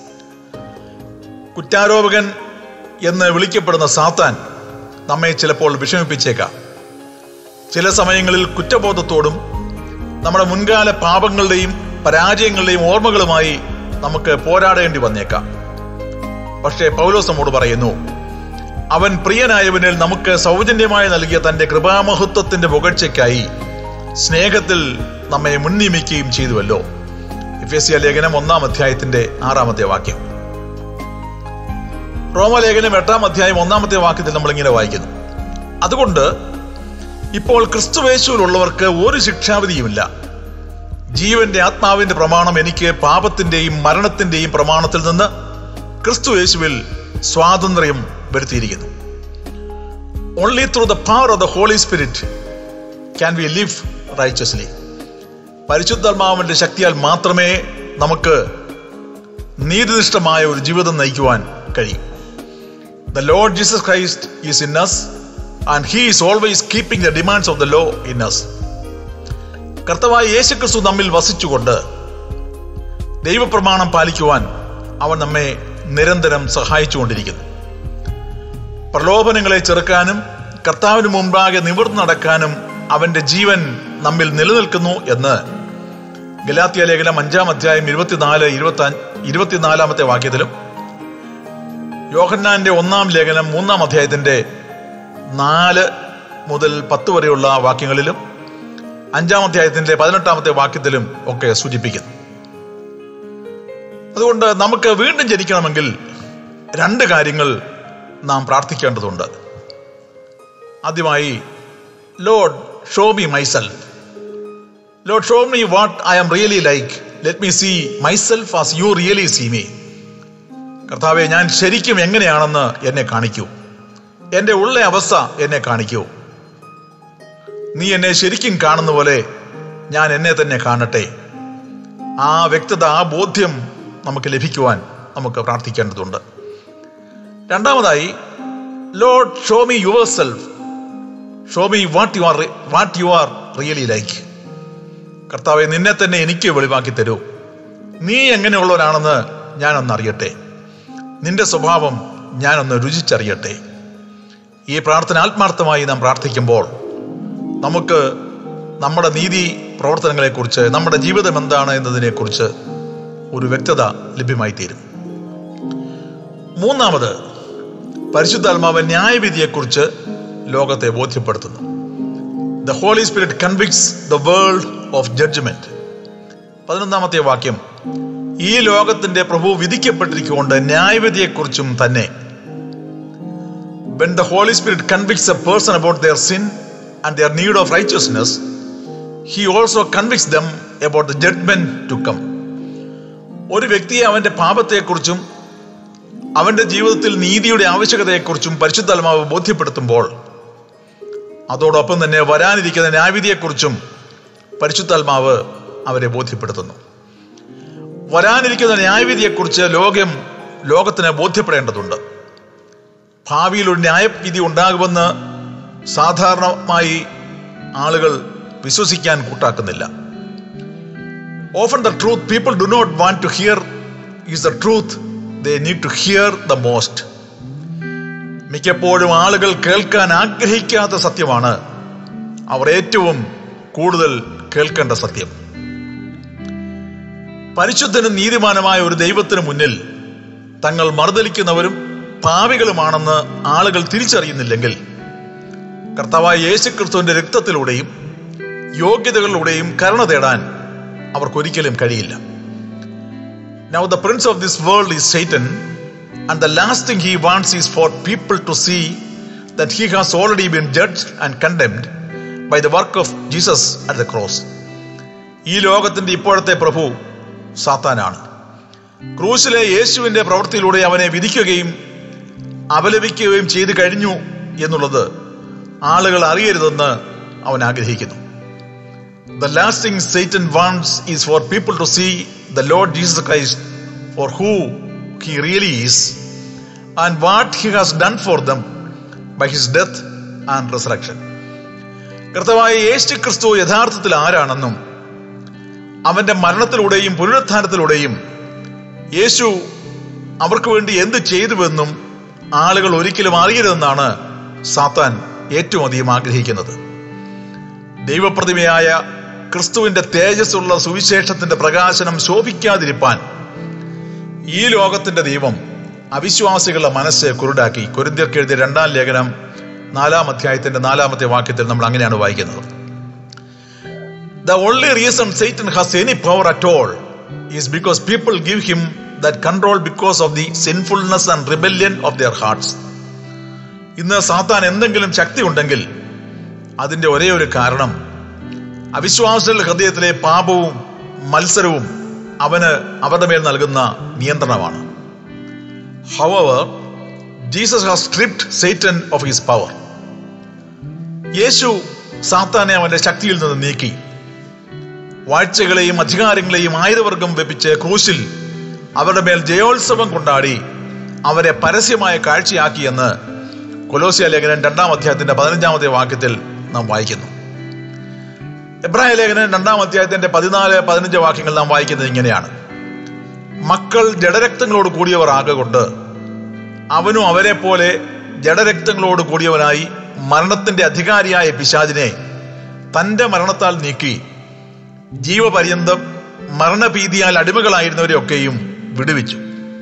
കുറ്റാരോപകൻ എന്ന് വിളിക്കപ്പെടുന്ന സാത്താൻ നമ്മെ ചിലപ്പോൾ വിഷമിപ്പിച്ചേക്കാം. ചില സമയങ്ങളിൽ കുറ്റബോധത്തോടും നമ്മുടെ മുൻകാല പാപങ്ങളുടെയും പരാജയങ്ങളുടെയും ഓർമ്മകളുമായി നമുക്ക് പോരാടേണ്ടി വന്നേക്കാം. പക്ഷേ പൗലോസ് നമ്മോട് പറയുന്നു, അവൻ പ്രിയനായവനിൽ നമുക്ക് സൗജന്യമായി നൽകിയ തന്റെ കൃപാമഹത്വത്തിന്റെ പുകഴ്ചയ്ക്കായി സ്നേഹത്തിൽ നമ്മെ മുൻനിയമിക്കുകയും ചെയ്തുവല്ലോ. എഫേസ്യ ലേഖനം 1-ാം അധ്യായത്തിന്റെ 6-ാമത്തെ വാക്യം. റോമലേഖനം 8-ാം അധ്യായം 1-ാമത്തെ വാക്യത്തിൽ നമ്മളിങ്ങനെ വായിക്കുന്നു, അതുകൊണ്ട് ഇപ്പോൾ ക്രിസ്തുയേശുവിലുള്ളവർക്ക് ഒരു ശിക്ഷാവിധിയുമില്ല. ജീവന്റെ ആത്മാവിന്റെ പ്രമാണം എനിക്ക് പാപത്തിന്റെയും മരണത്തിന്റെയും പ്രമാണത്തിൽ നിന്ന് ക്രിസ്തുയേശുവിൽ സ്വാതന്ത്ര്യം വരുത്തിയിരിക്കുന്നു. Only through the power of the Holy Spirit can we live righteously. പരിശുദ്ധാത്മാവിന്റെ ശക്തിയാൽ മാത്രമേ നമുക്ക് നീതിനിഷ്ഠമായ ഒരു ജീവിതം നയിക്കുവാൻ കഴിയും. The Lord Jesus Christ is in us and He is always keeping the demands of the law in us. കർത്താവായ യേശുക്രിസ്തു നമ്മിൽ വസിച്ചുകൊണ്ട് ദൈവപ്രമാണം പാലിക്കുവാൻ അവൻ നമ്മെ നിരന്തരം സഹായിച്ചുകൊണ്ടിരിക്കുന്നു. പ്രലോഭനങ്ങളെ ചെറുക്കാനും കർത്താവിന് മുമ്പാകെ നിവർന്നു നടക്കാനും അവന്റെ ജീവൻ നമ്മിൽ നിലനിൽക്കുന്നു എന്ന് ഗലാത്യ ലേഖനം 5-ാം അധ്യായം 24-24-ാമത്തെ വാക്യത്തിലും യോഹന്നാന്റെ 1-ാം ലേഖനം 3-ാം അധ്യായത്തിന്റെ 4 മുതൽ 10 വരെയുള്ള വാക്യങ്ങളിലും 5-ാം അധ്യായത്തിന്റെ 18-ാമത്തെ വാക്യത്തിലും ഒക്കെ സൂചിപ്പിക്കുന്നു. അതുകൊണ്ട് നമുക്ക് വീണ്ടും ജനിക്കണമെങ്കിൽ 2 കാര്യങ്ങൾ നാം പ്രാർത്ഥിക്കേണ്ടതുണ്ട്. ആദ്യമായി, Lord show me myself. Lord show me what I am really like. Let me see myself as you really see me. കർത്താവെ, ഞാൻ ശരിക്കും എങ്ങനെയാണെന്ന് എന്നെ കാണിക്കൂ. എൻ്റെ ഉള്ള അവസ്ഥ എന്നെ കാണിക്കൂ. നീ എന്നെ ശരിക്കും കാണുന്ന പോലെ ഞാൻ എന്നെ തന്നെ കാണട്ടെ. ആ വ്യക്തത, ആ ബോധ്യം നമുക്ക് ലഭിക്കുവാൻ നമുക്ക് പ്രാർത്ഥിക്കേണ്ടതുണ്ട്. രണ്ടാമതായി, Lord show me yourself. Show me what you are really like. കർത്താവെ, നിന്നെ തന്നെ എനിക്ക് വെളിവാക്കി തരൂ. നീ എങ്ങനെയുള്ളവരാണെന്ന് ഞാനൊന്ന് അറിയട്ടെ. നിന്റെ സ്വഭാവം ഞാനൊന്ന് രുചിച്ചറിയട്ടെ. ഈ പ്രാർത്ഥന ആത്മാർത്ഥമായി നാം പ്രാർത്ഥിക്കുമ്പോൾ നമുക്ക് നമ്മുടെ നീതി പ്രവർത്തനങ്ങളെക്കുറിച്ച്, നമ്മുടെ ജീവിതം എന്താണ് എന്നതിനെക്കുറിച്ച് ഒരു വ്യക്തത ലഭ്യമായി തീരും. മൂന്നാമത്, പരിശുദ്ധാത്മാവ് ന്യായവിധിയെക്കുറിച്ച് ലോകത്തെ ബോധ്യപ്പെടുത്തുന്നു. The Holy Spirit convicts the world of judgment. 11-ാമത്തെ വാക്യം, ഈ ലോകത്തിന്റെ പ്രഭു വിധിക്കപ്പെട്ടിരിക്കൊണ്ട് ന്യായവിധിയെക്കുറിച്ചും തന്നെ. When the Holy Spirit convicts a person about their sin and their need of righteousness, He also convicts them about the judgment to come. ഒരു വ്യക്തിയെ അവന്റെ പാപത്തെക്കുറിച്ചും അവന്റെ ജീവിതത്തിൽ നീതിയുടെ ആവശ്യകതയെക്കുറിച്ചും പരിശുദ്ധാത്മാവ് ബോധ്യപ്പെടുത്തുമ്പോൾ അതോടൊപ്പം തന്നെ വരാനിരിക്കുന്ന ന്യായവിധിയെക്കുറിച്ചും പരിശുദ്ധാത്മാവ് അവരെ ബോധ്യപ്പെടുത്തുന്നു. വരാനിരിക്കുന്ന ന്യായവിധിയെക്കുറിച്ച് ലോകത്തിന് ബോധ്യപ്പെടേണ്ടതുണ്ട്. ഭാവിയിൽ ഒരു ന്യായവിധി ഉണ്ടാകുമെന്ന് സാധാരണമായി ആളുകൾ വിശ്വസിക്കാൻ കൂട്ടാക്കുന്നില്ല. Often the truth people do not want to hear is the truth they need to hear the most. മിക്കപ്പോഴും ആളുകൾ കേൾക്കാൻ ആഗ്രഹിക്കാത്ത സത്യമാണ് അവർ ഏറ്റവും കൂടുതൽ കേൾക്കേണ്ട സത്യം. പരിശുദ്ധനും നീതിമാനുമായ ഒരു ദൈവത്തിന് മുന്നിൽ തങ്ങൾ മറുതലിക്കുന്നവരും പാപികളുമാണെന്ന് ആളുകൾ തിരിച്ചറിയുന്നില്ലെങ്കിൽ കർത്താവായ യേശുക്രിസ്തുവിന്റെ രക്തത്തിലൂടെയും യോഗ്യതകളിലൂടെയും കരുണ തേടാൻ അവർക്കൊരിക്കലും കഴിയില്ല. Now the prince of this world is Satan, and the last thing he wants is for people to see that he has already been judged and condemned by the work of Jesus at the cross. ഈ ലോകത്തിന്റെ ഇപ്പോഴത്തെ പ്രഭു സാത്താനാണ്. ക്രൂശിലെ യേശുവിന്റെ പ്രവൃത്തിയിലൂടെ അവനെ വിധിക്കുകയും അപലപിക്കുകയും ചെയ്തു കഴിഞ്ഞു എന്നുള്ളത് ആളുകൾ അറിയരുതെന്ന് അവൻ ആഗ്രഹിക്കുന്നു. The last thing Satan wants is for people to see the Lord Jesus Christ for who he really is and what he has done for them by his death and resurrection. കർത്താവായ യേശുക്രിസ്തു യഥാർത്ഥത്തിൽ ആരാണെന്നും അവന്റെ മരണത്തിലൂടെയും പുനരുത്ഥാനത്തിലൂടെയും യേശു അവർക്ക് വേണ്ടി എന്ത് ചെയ്തുവെന്നും ആളുകൾ ഒരിക്കലും അറിയരുതെന്നാണ് സാത്താൻ ഏറ്റവും അധികം ആഗ്രഹിക്കുന്നത്. ദൈവപ്രതിമയായ ക്രിസ്തുവിന്റെ തേജസ്സുള്ള സുവിശേഷത്തിന്റെ പ്രകാശനം ശോഭിക്കാതിരിപ്പാൻ ഈ ലോകത്തിന്റെ ദൈവം അവിശ്വാസികളുടെ മനസ്സ് കുരുടാക്കി. കൊരിന്ത്യർക്ക് എഴുതിയ 2-ാം ലേഖനം 4-ാം അധ്യായത്തിന്റെ 4-ാമത്തെ വാക്യത്തിൽ നമ്മൾ അങ്ങനെയാണ് വായിക്കുന്നത്. The only reason Satan has any power at all is because people give him that control because of the sinfulness and rebellion of their hearts. ഇന്ന് സാത്താൻ എന്തെങ്കിലും ശക്തി ഉണ്ടെങ്കിൽ അതിന്റെ ഒരേ ഒരു കാരണം അവിശ്വാസികളുടെ ഹൃദയത്തിലെ പാപവും മത്സരവും അവന് അവരുടെ മേൽ നൽകുന്ന നിയന്ത്രണമാണ്. However, Jesus has stripped Satan of his power. യേശു സാത്താനെ അവന്റെ ശക്തിയിൽ നിന്ന് നീക്കി വാഴ്ചകളെയും അധികാരങ്ങളെയും ആയുധവർഗം വെപ്പിച്ച് ക്രൂശിൽ അവരുടെ മേൽ ജയോത്സവം കൊണ്ടാടി അവരെ പരസ്യമായ കാഴ്ചയാക്കിയെന്ന് കൊലോസ്യ ലേഖനം 2-ാം അധ്യായത്തിന്റെ 15-ാമത്തെ വാക്യത്തിൽ നാം വായിക്കുന്നു. എബ്രായ ലേഖനം 2-ാം അധ്യായത്തിന്റെ 14-15 വാക്യങ്ങൾ നാം വായിക്കുന്നത് ഇങ്ങനെയാണ്: മക്കൾ ജഡരക്തങ്ങളോട് കൂടിയവർ ആകൊണ്ട് അവനും അവരെ പോലെ ജഡരക്തങ്ങളോട് കൂടിയവനായി മരണത്തിന്റെ അധികാരിയായ പിശാചിനെ തന്റെ മരണത്താൽ നീക്കി ജീവപര്യന്തം മരണഭീതിയാൽ അടിമകളായിരുന്നവരെയൊക്കെയും വിടുവിച്ചു.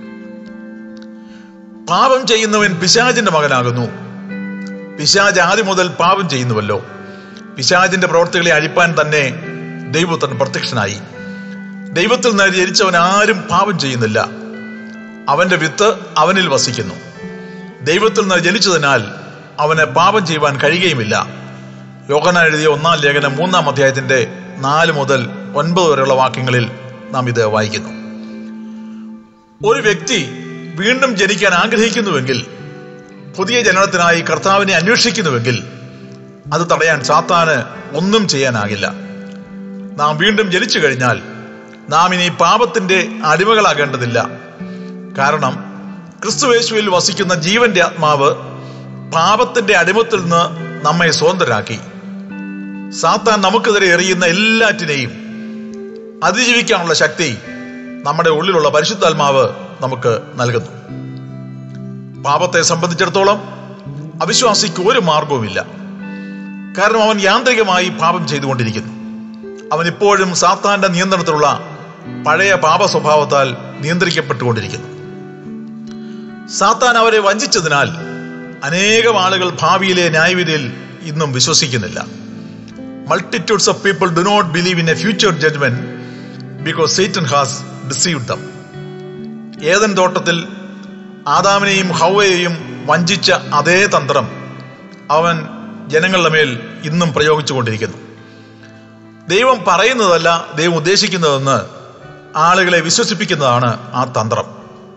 പാപം ചെയ്യുന്നവൻ പിശാചിന്റെ മകനാകുന്നു. പിശാച് ആദ്യം മുതൽ പാപം ചെയ്യുന്നുവല്ലോ. പിശാചിന്റെ പ്രവൃത്തികളെ അഴിപ്പാൻ തന്നെ ദൈവത്തിന് പ്രത്യക്ഷനായി. ദൈവത്തിൽ നിന്ന് ജനിച്ചവൻ ആരും പാപം ചെയ്യുന്നില്ല. അവന്റെ വിത്ത് അവനിൽ വസിക്കുന്നു. ദൈവത്തിൽ നിന്ന് ജനിച്ചതിനാൽ അവന് പാപം ചെയ്യുവാൻ കഴിയുകയുമില്ല. യോഹന്നാൻ എഴുതിയ 1-ാം ലേഖനം 3-ാം അധ്യായത്തിന്റെ 4 മുതൽ 9 വരെയുള്ള വാക്യങ്ങളിൽ നാം ഇത് വായിക്കുന്നു. ഒരു വ്യക്തി വീണ്ടും ജനിക്കാൻ ആഗ്രഹിക്കുന്നുവെങ്കിൽ, പുതിയ ജനനത്തിനായി കർത്താവിനെ അന്വേഷിക്കുന്നുവെങ്കിൽ അത് തടയാൻ സാത്താന് ഒന്നും ചെയ്യാനാകില്ല. നാം വീണ്ടും ജനിച്ചു കഴിഞ്ഞാൽ നാം ഇനി പാപത്തിന്റെ അടിമകളാകേണ്ടതില്ല. കാരണം ക്രിസ്തുയേശുവിൽ വസിക്കുന്ന ജീവന്റെ ആത്മാവ് പാപത്തിന്റെ അടിമത്തിൽ നിന്ന് നമ്മെ സ്വതന്ത്രരാക്കി. സാത്താൻ നമുക്കെതിരെ എറിയുന്ന എല്ലാറ്റിനെയും അതിജീവിക്കാനുള്ള ശക്തി നമ്മുടെ ഉള്ളിലുള്ള പരിശുദ്ധാത്മാവ് നമുക്ക് നൽകുന്നു. പാപത്തെ സംബന്ധിച്ചിടത്തോളം അവിശ്വാസിക്ക് ഒരു മാർഗവുമില്ല. കാരണം അവൻ യാന്ത്രികമായി പാപം ചെയ്തുകൊണ്ടിരിക്കുന്നു. അവൻ ഇപ്പോഴും സാത്താന്റെ നിയന്ത്രണത്തിലുള്ള പഴയ പാപ സ്വഭാവത്താൽ നിയന്ത്രിക്കപ്പെട്ടുകൊണ്ടിരിക്കുന്നു. സാത്താൻ അവരെ വഞ്ചിച്ചതിനാൽ അനേകം ആളുകൾ ഭാവിയിലെ ന്യായവിധിയിൽ ഇന്നും വിശ്വസിക്കുന്നില്ല. Multitudes of people do not believe in a future judgment because Satan has deceived them. Eden തോട്ടത്തിൽ ആദാമിനെയും ഹവ്വയെയും വഞ്ചിച്ച അതേ തന്ത്രം അവൻ ജനങ്ങളുടെ മേൽ ഇന്നും പ്രയോഗിച്ചുകൊണ്ടിരിക്കുന്നു. ദൈവം പറയുന്നതല്ല ദൈവം ഉദ്ദേശിക്കുന്നതെന്ന് ആളുകളെ വിശ്വസിപ്പിക്കുന്നതാണ് ആ തന്ത്രം.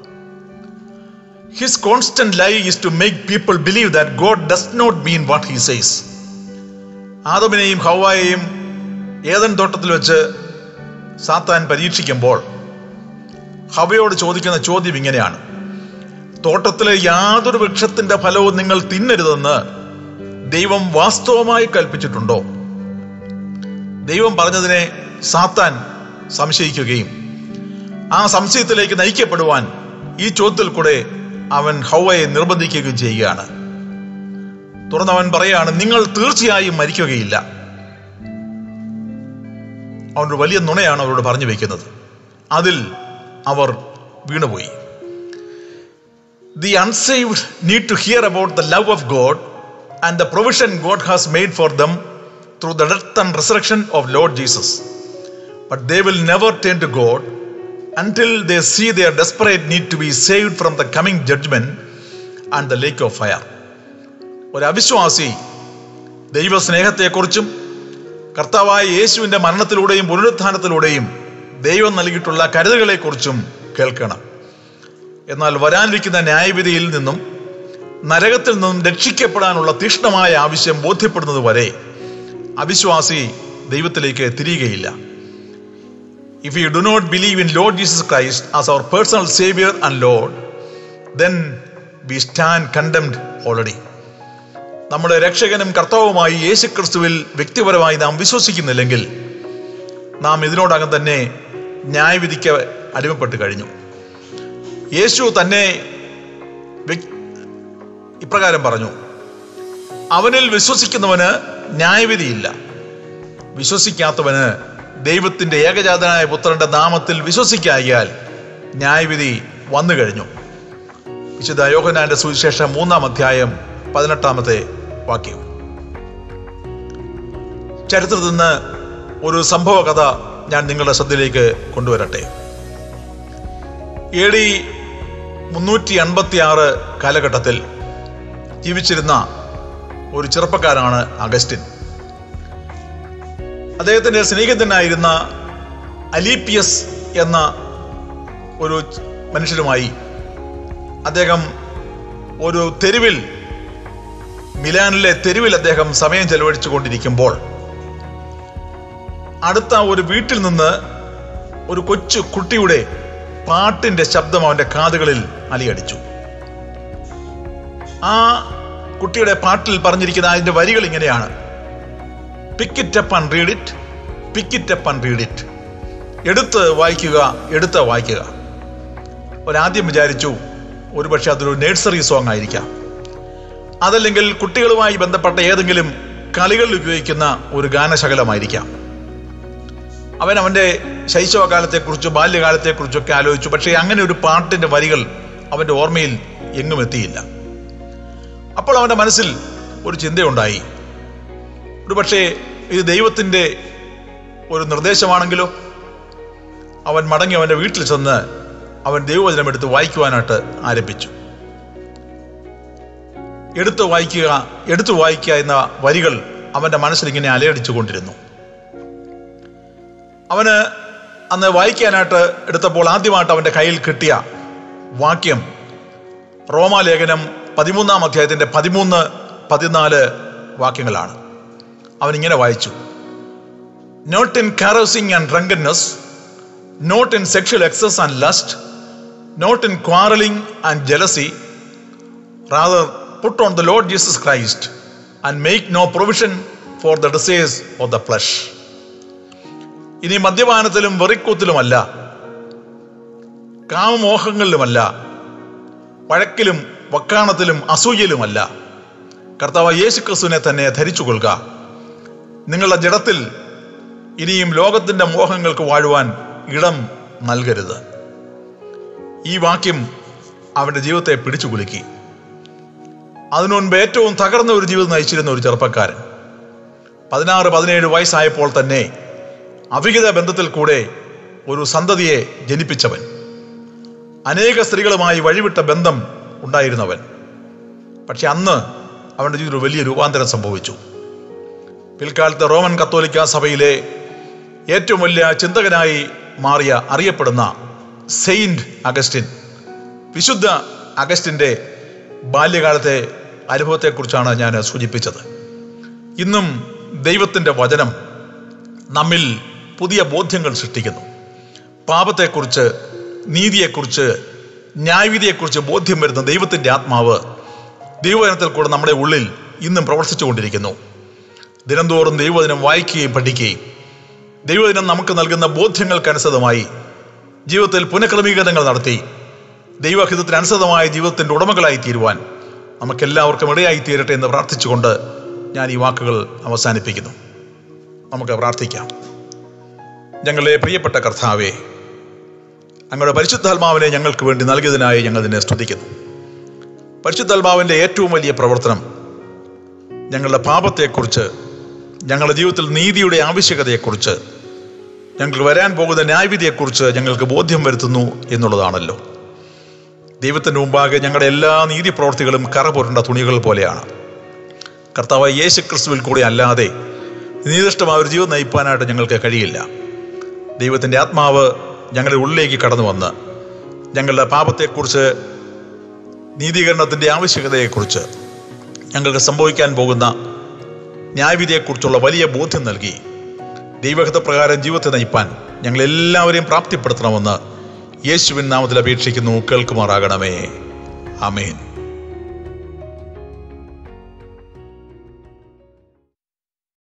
His constant lie is to make people believe that God does not mean what he says. ആദമിനെയും ഹവ്വായെയും ഏദൻ തോട്ടത്തിൽ വെച്ച് സാത്താൻ പരീക്ഷിക്കുമ്പോൾ ഹവ്വയോട് ചോദിക്കുന്ന ചോദ്യം ഇങ്ങനെയാണ്: തോട്ടത്തിലെ യാതൊരു വൃക്ഷത്തിന്റെ ഫലവും നിങ്ങൾ തിന്നരുതെന്ന് ദൈവം വാസ്തവമായി കൽപ്പിച്ചിട്ടുണ്ടോ? ദൈവം പറഞ്ഞതിനെ സാത്താൻ സംശയിക്കുകയും ആ സംശയത്തിലേക്ക് നയിക്കപ്പെടുവാൻ ഈ ചോദ്യത്തിൽ കൂടെ അവൻ ഹൗവയെ നിർബന്ധിക്കുകയും ചെയ്യുകയാണ്. തുടർന്ന് അവൻ പറയാണ്, നിങ്ങൾ തീർച്ചയായും മരിക്കുകയില്ല. അവനൊരു വലിയ നുണയാണ് അവരോട് പറഞ്ഞു വെക്കുന്നത്. അതിൽ അവർ വീണുപോയി. The unsaved need to hear about the love of God and the provision God has made for them through the death and resurrection of Lord Jesus. But they will never turn to God until they see their desperate need to be saved from the coming judgment and the lake of fire. ഒരു അവിശ്വാസി ദൈവസ്നേഹത്തെക്കുറിച്ചും കർത്താവായ യേശുവിൻ്റെ മരണത്തിലൂടെയും പുനരുത്ഥാനത്തിലൂടെയും ദൈവം നൽകിയിട്ടുള്ള കരുതലുകളെക്കുറിച്ചും കേൾക്കണം. എന്നാൽ വരാനിരിക്കുന്ന ന്യായവിധിയിൽ നിന്നും നരകത്തിൽ നിന്നും രക്ഷിക്കപ്പെടാനുള്ള തീക്ഷ്ണമായ ആവശ്യം ബോധ്യപ്പെടുന്നത് വരെ അവിശ്വാസി ദൈവത്തിലേക്ക് തിരിയുകയില്ല. If you do not believe in Lord Jesus Christ as our personal Savior and Lord, then we stand condemned already. നമ്മുടെ രക്ഷകനും കർത്താവുമായി യേശുക്രിസ്തുവിൽ വ്യക്തിപരമായി നാം വിശ്വസിക്കുന്നില്ലെങ്കിൽ നാം ഇതിനോടകം തന്നെ ന്യായവിധിക്ക് അടിമപ്പെട്ട് കഴിഞ്ഞു. യേശു തന്നെ ഇപ്രകാരം പറഞ്ഞു, അവനിൽ വിശ്വസിക്കുന്നവന് ന്യായവിധിയില്ല. വിശ്വസിക്കാത്തവന് ദൈവത്തിന്റെ ഏകജാതനായ പുത്രന്റെ നാമത്തിൽ വിശ്വസിക്കായാൽ ന്യായവിധി വന്നു കഴിഞ്ഞു. വിശുദ്ധ യോഹന്നാന്റെ സുവിശേഷം 3-ാം അധ്യായം 18-ാമത്തെ വാക്യം. ചരിത്രത്തിൽ നിന്ന് ഒരു സംഭവ കഥ ഞാൻ നിങ്ങളുടെ ശ്രദ്ധയിലേക്ക് കൊണ്ടുവരട്ടെ. AD 386 കാലഘട്ടത്തിൽ ജീവിച്ചിരുന്ന ഒരു ചെറുപ്പക്കാരനാണ് അഗസ്റ്റിൻ. അദ്ദേഹത്തിന്റെ സ്നേഹിതനായിരുന്ന അലീപ്പിയസ് എന്ന ഒരു മനുഷ്യരുമായി അദ്ദേഹം ഒരു തെരുവിൽ, മിലാനിലെ തെരുവിൽ അദ്ദേഹം സമയം ചെലവഴിച്ചു കൊണ്ടിരിക്കുമ്പോൾ അടുത്ത ഒരു വീട്ടിൽ നിന്ന് ഒരു കൊച്ചു കുട്ടിയുടെ പാട്ടിന്റെ ശബ്ദം അവന്റെ കാതുകളിൽ അലിയടിച്ചു. ആ കുട്ടിയുടെ പാട്ടിൽ പറഞ്ഞിരിക്കുന്ന അതിന്റെ വരികൾ ഇങ്ങനെയാണ്: pick it up and read it, pick it up and read it. എടുത്ത് വായിക്കുക, എടുത്ത് വായിക്കുക. ഒരാദ്യം വിചാരിച്ചു ഒരുപക്ഷെ അതൊരു നഴ്സറി സോങ് ആയിരിക്കാം, അതല്ലെങ്കിൽ കുട്ടികളുമായി ബന്ധപ്പെട്ട ഏതെങ്കിലും കളികളിൽ ഉപയോഗിക്കുന്ന ഒരു ഗാനശകലമായിരിക്കാം. അവന്റെ ശൈശവകാലത്തെക്കുറിച്ചോ ബാല്യകാലത്തെക്കുറിച്ചൊക്കെ ആലോചിച്ചു. പക്ഷേ അങ്ങനെ ഒരു പാട്ടിന്റെ വരികൾ അവന്റെ ഓർമ്മയിൽ എങ്ങും എത്തിയില്ല. അപ്പോൾ അവന്റെ മനസ്സിൽ ഒരു ചിന്തയുണ്ടായി, ഒരുപക്ഷെ ഇത് ദൈവത്തിന്റെ ഒരു നിർദ്ദേശമാണെങ്കിലോ. അവൻ മടങ്ങി അവന്റെ വീട്ടിൽ ചെന്ന് അവൻ ദൈവവചനം എടുത്ത് വായിക്കുവാനായിട്ട് ആരംഭിച്ചു. എടുത്തു വായിക്കുക എന്ന വരികൾ അവന്റെ മനസ്സിൽ ഇങ്ങനെ അലയടിച്ചു കൊണ്ടിരുന്നു. അവന് അന്ന് വായിക്കാനായിട്ട് എടുത്തപ്പോൾ ആദ്യമായിട്ട് അവന്റെ കയ്യിൽ കിട്ടിയ വാക്യം റോമാലേഖനം 13-ാം അധ്യായത്തിന്റെ 13-14 വാക്യങ്ങളാണ്. അവൻ ഇങ്ങനെ വായിച്ചു: not in carousing and drunkenness, not in sexual excess and lust, not in quarrelling and jealousy, rather put on the Lord Jesus Christ and make no provision for the desires of the flesh. ഇനി മദ്യപാനത്തിലും വെറിക്കൂത്തിലുമല്ല, കാമമോഹങ്ങളിലുമല്ല, വഴക്കിലും വക്കാണത്തിലും അസൂയയിലുമല്ല, കർത്താവ് യേശുക്രിസ്തുവിനെ തന്നെ ധരിച്ചു കൊള്ളുക. നിങ്ങളുടെ ജഡത്തിൽ ഇനിയും ലോകത്തിന്റെ മോഹങ്ങൾക്ക് വാഴുവാൻ ഇടം നൽകരുത്. ഈ വാക്യം അവന്റെ ജീവിതത്തെ പിടിച്ചു കുലുക്കി. അതിനു മുൻപ് ഏറ്റവും തകർന്ന ഒരു ജീവിതം നയിച്ചിരുന്ന ഒരു ചെറുപ്പക്കാരൻ, 16-17 വയസ്സായപ്പോൾ തന്നെ അവിഹിത ബന്ധത്തിൽ കൂടെ ഒരു സന്തതിയെ ജനിപ്പിച്ചവൻ, അനേക സ്ത്രീകളുമായി വഴിവിട്ട ബന്ധം ഉണ്ടായിരുന്നവൻ. പക്ഷെ അന്ന് അവന്റെ ജീവിതത്തിൽ വലിയ രൂപാന്തരം സംഭവിച്ചു. പിൽക്കാലത്ത് റോമൻ കത്തോലിക്ക സഭയിലെ ഏറ്റവും വലിയ ചിന്തകനായി മാറിയ അറിയപ്പെടുന്ന സെയിന്റ് അഗസ്റ്റിൻ, വിശുദ്ധ അഗസ്റ്റിന്റെ ബാല്യകാലത്തെ അനുഭവത്തെക്കുറിച്ചാണ് ഞാൻ സൂചിപ്പിച്ചത്. ഇന്നും ദൈവത്തിൻ്റെ വചനം നമ്മിൽ പുതിയ ബോധ്യങ്ങൾ സൃഷ്ടിക്കുന്നു. പാപത്തെക്കുറിച്ച്, നീതിയെക്കുറിച്ച്, ന്യായവിധിയെക്കുറിച്ച് ബോധ്യം വരുന്ന ദൈവത്തിൻ്റെ ആത്മാവ് ദൈവവചനത്തിൽ കൂടെ നമ്മുടെ ഉള്ളിൽ ഇന്നും പ്രവർത്തിച്ചു കൊണ്ടിരിക്കുന്നു. ദിനംതോറും ദൈവവചനം വായിക്കുകയും പഠിക്കുകയും ദൈവവചനം നമുക്ക് നൽകുന്ന ബോധ്യങ്ങൾക്കനുസൃതമായി ജീവിതത്തിൽ പുനഃക്രമീകരണങ്ങൾ നടത്തി ദൈവഹിതത്തിനനുസൃതമായ ജീവിതത്തിൻ്റെ ഉടമകളായി തീരുവാൻ നമുക്കെല്ലാവർക്കും ഇടയായി തീരട്ടെ എന്ന് പ്രാർത്ഥിച്ചുകൊണ്ട് ഞാൻ ഈ വാക്കുകൾ അവസാനിപ്പിക്കുന്നു. നമുക്ക് പ്രാർത്ഥിക്കാം. ഞങ്ങളുടെ പ്രിയപ്പെട്ട കർത്താവേ, അങ്ങയുടെ പരിശുദ്ധാത്മാവിനെ ഞങ്ങൾക്ക് വേണ്ടി നൽകിയതിനായി ഞങ്ങൾ നിന്നെ സ്തുതിക്കുന്നു. പരിശുദ്ധാത്മാവിൻ്റെ ഏറ്റവും വലിയ പ്രവർത്തനം ഞങ്ങളുടെ പാപത്തെക്കുറിച്ച്, ഞങ്ങളുടെ ജീവിതത്തിൽ നീതിയുടെ ആവശ്യകതയെക്കുറിച്ച്, ഞങ്ങൾക്ക് വരാൻ പോകുന്ന ന്യായവിധിയെക്കുറിച്ച് ഞങ്ങൾക്ക് ബോധ്യം വരുത്തുന്നു എന്നുള്ളതാണല്ലോ. ദൈവത്തിൻ്റെ മുമ്പാകെ ഞങ്ങളുടെ എല്ലാ നീതി പ്രവർത്തികളും കറ പുരണ്ട തുണികൾ പോലെയാണ്. കർത്താവായ യേശു ക്രിസ്തുവിൽ കൂടി അല്ലാതെ നീതിഷ്ഠമായ ഒരു ജീവിതം നയിപ്പാനായിട്ട് ഞങ്ങൾക്ക് കഴിയില്ല. ദൈവത്തിൻ്റെ ആത്മാവ് ഞങ്ങളുടെ ഉള്ളിലേക്ക് കടന്നു വന്ന് ഞങ്ങളുടെ പാപത്തെക്കുറിച്ച്, നീതീകരണത്തിൻ്റെ ആവശ്യകതയെക്കുറിച്ച്, ഞങ്ങൾക്ക് സംഭവിക്കാൻ പോകുന്ന ന്യായവിധിയെക്കുറിച്ചുള്ള വലിയ ബോധ്യം നൽകി ദൈവഹിതപ്രകാരം ജീവിതത്തെ നയിപ്പാൻ ഞങ്ങളെല്ലാവരെയും പ്രാപ്തിപ്പെടുത്തണമെന്ന് യേശുവിൻ നാമത്തിൽ അപേക്ഷിക്കുന്നു. കേൾക്കുമാറാകണമേ. ആമേൻ.